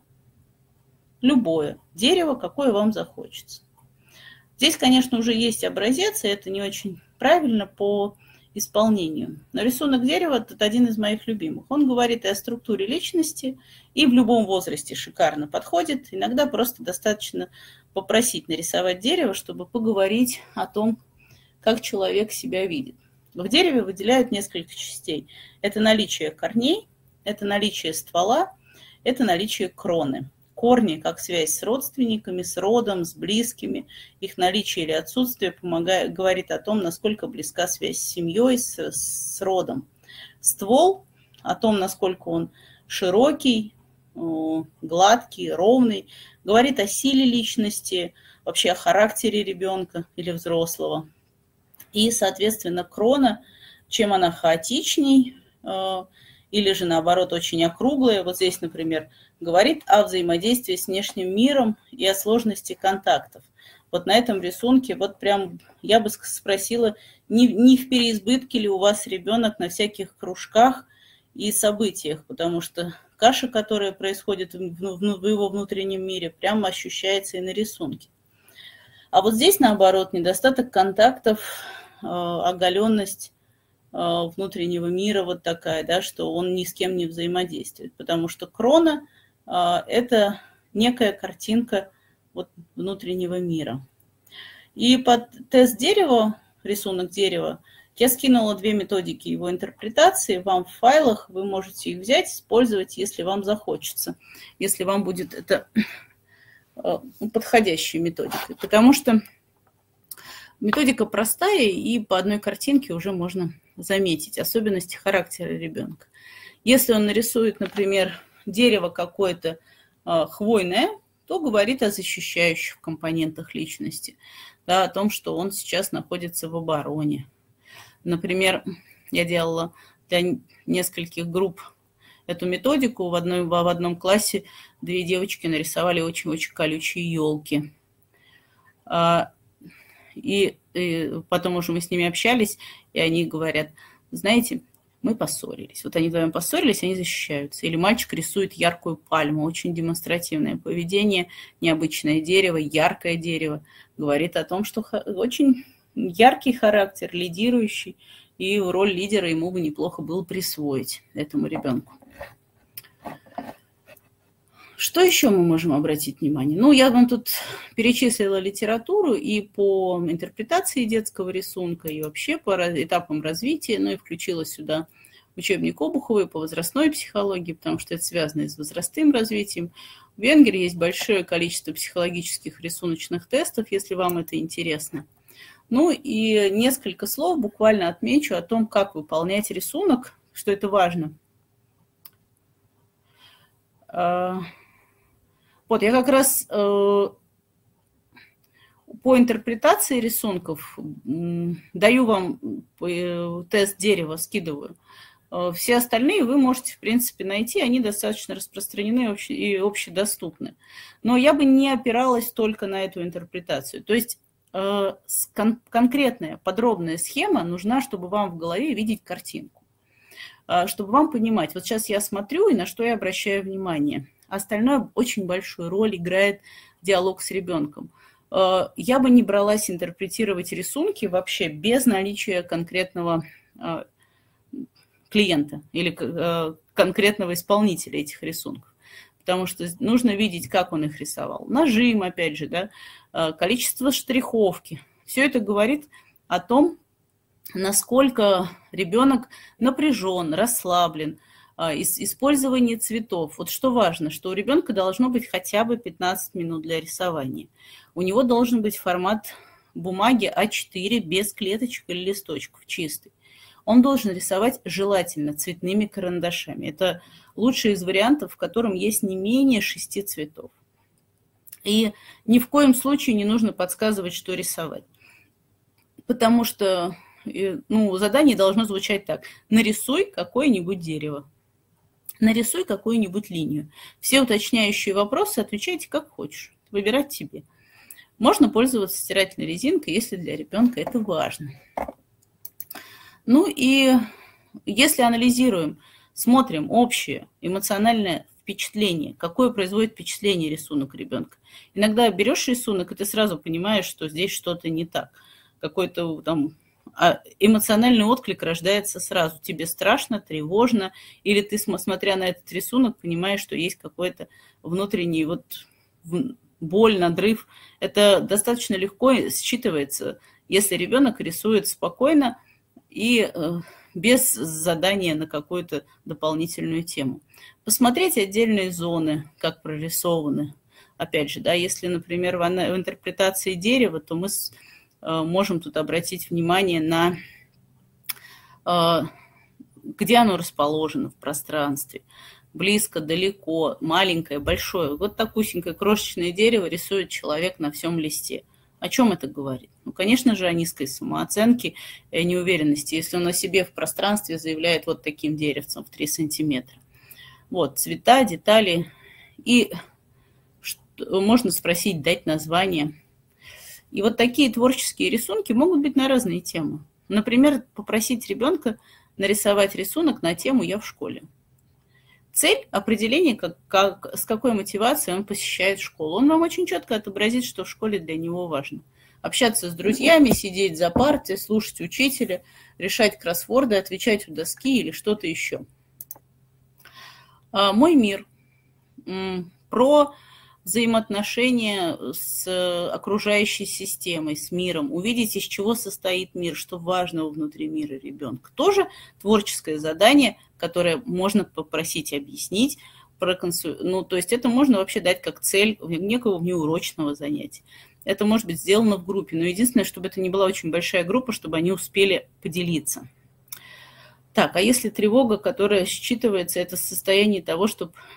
Любое дерево, какое вам захочется. Здесь, конечно, уже есть образец, и это не очень правильно по исполнению. Но рисунок дерева – это один из моих любимых. Он говорит и о структуре личности, и в любом возрасте шикарно подходит. Иногда просто достаточно попросить нарисовать дерево, чтобы поговорить о том, как человек себя видит. В дереве выделяют несколько частей. Это наличие корней, это наличие ствола, это наличие кроны. Корни, как связь с родственниками, с родом, с близкими, их наличие или отсутствие говорит о том, насколько близка связь с семьей, с родом. Ствол о том, насколько он широкий, гладкий, ровный, говорит о силе личности, вообще о характере ребенка или взрослого. И, соответственно, крона, чем она хаотичней, или же, наоборот, очень округлая, вот здесь, например, говорит о взаимодействии с внешним миром и о сложности контактов. Вот на этом рисунке, вот прям я бы спросила, не в переизбытке ли у вас ребенок на всяких кружках и событиях, потому что каша, которая происходит в его внутреннем мире, прямо ощущается и на рисунке. А вот здесь, наоборот, недостаток контактов, оголенность внутреннего мира вот такая, да, что он ни с кем не взаимодействует, потому что крона – это некая картинка вот внутреннего мира. И под тест дерева, рисунок дерева, я скинула 2 методики его интерпретации. Вам в файлах, вы можете их взять, использовать, если вам захочется, если вам будет это подходящей методикой. Потому что методика простая, и по одной картинке уже можно заметить особенности характера ребенка. Если он нарисует, например, дерево какое-то хвойное, то говорит о защищающих компонентах личности, да, о том, что он сейчас находится в обороне. Например, я делала для нескольких групп эту методику. В одном классе 2 девочки нарисовали очень-очень колючие елки. И потом уже мы с ними общались, и они говорят, знаете, мы поссорились. Вот они вдвоем поссорились, они защищаются. Или мальчик рисует яркую пальму, очень демонстративное поведение, необычное дерево, яркое дерево. Говорит о том, что очень яркий характер, лидирующий, и роль лидера ему бы неплохо было присвоить этому ребенку. Что еще мы можем обратить внимание? Ну, я вам тут перечислила литературу и по интерпретации детского рисунка, и вообще по этапам развития, ну и включила сюда учебник Обуховой по возрастной психологии, потому что это связано и с возрастным развитием. В Венгере есть большое количество психологических рисуночных тестов, если вам это интересно. Ну и несколько слов буквально отмечу о том, как выполнять рисунок, что это важно. Вот, я как раз по интерпретации рисунков даю вам тест дерева, скидываю. Все остальные вы можете, в принципе, найти, они достаточно распространены и общедоступны. Но я бы не опиралась только на эту интерпретацию. То есть конкретная, подробная схема нужна, чтобы вам в голове видеть картинку, чтобы вам понимать, вот сейчас я смотрю и на что я обращаю внимание. Остальное очень большую роль играет диалог с ребенком. Я бы не бралась интерпретировать рисунки вообще без наличия конкретного клиента или конкретного исполнителя этих рисунков. Потому что нужно видеть, как он их рисовал. Нажим, опять же, да, количество штриховки. Все это говорит о том, насколько ребенок напряжен, расслаблен, использование цветов. Вот что важно, что у ребенка должно быть хотя бы 15 минут для рисования. У него должен быть формат бумаги А4 без клеточек или листочков, чистый. Он должен рисовать желательно цветными карандашами. Это лучший из вариантов, в котором есть не менее 6 цветов. И ни в коем случае не нужно подсказывать, что рисовать. Потому что задание должно звучать так. Нарисуй какое-нибудь дерево. Нарисуй какую-нибудь линию. Все уточняющие вопросы отвечайте как хочешь. Выбирать тебе. Можно пользоваться стирательной резинкой, если для ребенка это важно. Ну и если анализируем, смотрим общее эмоциональное впечатление, какое производит впечатление рисунок ребенка. Иногда берешь рисунок, и ты сразу понимаешь, что здесь что-то не так. Какой-то там эмоциональный отклик рождается сразу. Тебе страшно, тревожно, или ты, смотря на этот рисунок, понимаешь, что есть какой-то внутренний боль, надрыв. Это достаточно легко считывается, если ребенок рисует спокойно и без задания на какую-то дополнительную тему. Посмотреть отдельные зоны, как прорисованы. Опять же, да, если, например, в интерпретации дерева, то мы можем тут обратить внимание на где оно расположено в пространстве. Близко, далеко, маленькое, большое. Вот такусенькое крошечное дерево рисует человек на всем листе. О чем это говорит? Ну, конечно же, о низкой самооценке и неуверенности, если он о себе в пространстве заявляет вот таким деревцем в 3 сантиметра. Вот, цвета, детали. И можно спросить, дать название. И вот такие творческие рисунки могут быть на разные темы. Например, попросить ребенка нарисовать рисунок на тему «Я в школе». Цель – определение, с какой мотивацией он посещает школу. Он вам очень четко отобразит, что в школе для него важно. Общаться с друзьями, сидеть за партой, слушать учителя, решать кроссворды, отвечать у доски или что-то еще. «Мой мир» про взаимоотношения с окружающей системой, с миром, увидеть, из чего состоит мир, что важного внутри мира ребенка. Тоже творческое задание, которое можно попросить объяснить, то есть это можно вообще дать как цель некого внеурочного занятия. Это может быть сделано в группе, но единственное, чтобы это не была очень большая группа, чтобы они успели поделиться. Так, а если тревога, которая считывается, это состояние того,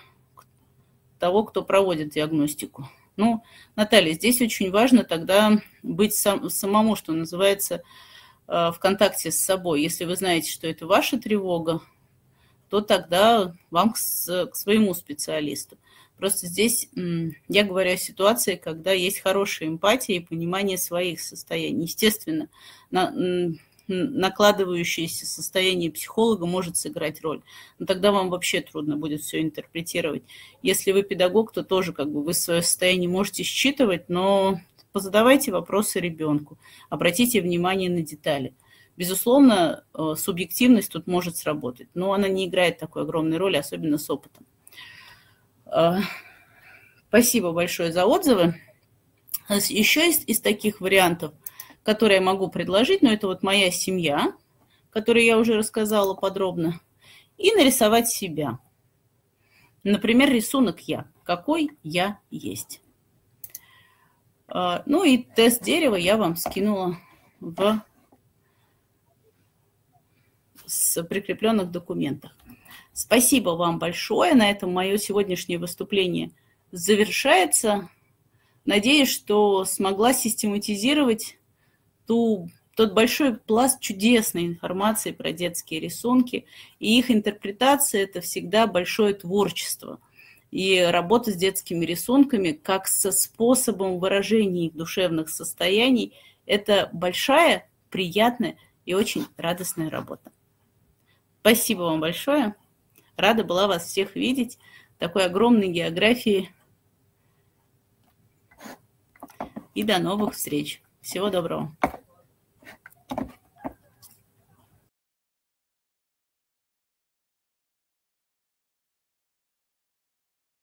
кто проводит диагностику. Ну, Наталья, здесь очень важно тогда быть самому, что называется, в контакте с собой. Если вы знаете, что это ваша тревога, то тогда вам к своему специалисту. Просто здесь я говорю о ситуации, когда есть хорошая эмпатия и понимание своих состояний. Естественно, накладывающееся состояние психолога может сыграть роль. Но тогда вам вообще трудно будет все интерпретировать. Если вы педагог, то тоже вы свое состояние можете считывать, но позадавайте вопросы ребенку, обратите внимание на детали. Безусловно, субъективность тут может сработать, но она не играет такой огромной роли, особенно с опытом. Спасибо большое за отзывы. Еще из таких вариантов, которые я могу предложить, но это вот моя семья, которой я уже рассказала подробно. и нарисовать себя. Например, рисунок «Я». Какой я есть. Ну и тест дерева я вам скинула с прикрепленных документах. Спасибо вам большое. На этом мое сегодняшнее выступление завершается. Надеюсь, что смогла систематизировать тот большой пласт чудесной информации про детские рисунки. И их интерпретация – это всегда большое творчество. И работа с детскими рисунками как со способом выражения их душевных состояний – это большая, приятная и очень радостная работа. Спасибо вам большое. Рада была вас всех видеть. Такой огромной географии. И до новых встреч. Всего доброго.